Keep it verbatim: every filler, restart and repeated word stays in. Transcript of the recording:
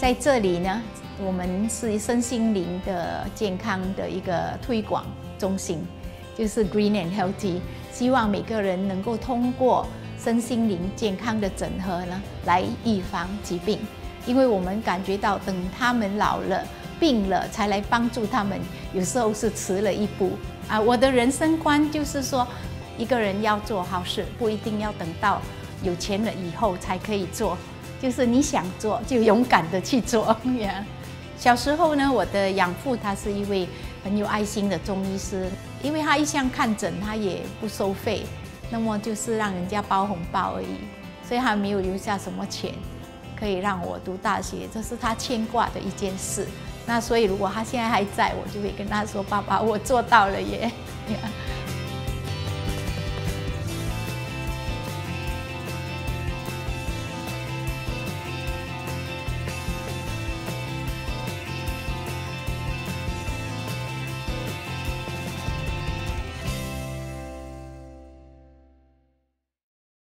在这里呢，我们是身心灵的健康的一个推广中心，就是 Green and Healthy， 希望每个人能够通过身心灵健康的整合呢，来预防疾病。因为我们感觉到，等他们老了、病了，才来帮助他们，有时候是迟了一步啊。我的人生观就是说，一个人要做好事，不一定要等到有钱了以后才可以做，就是你想做就勇敢的去做。小时候呢，我的养父他是一位很有爱心的中医师，因为他一向看诊，他也不收费，那么就是让人家包红包而已，所以他没有留下什么钱可以让我读大学，这是他牵挂的一件事。那所以如果他现在还在，我就会跟他说：“爸爸，我做到了耶。”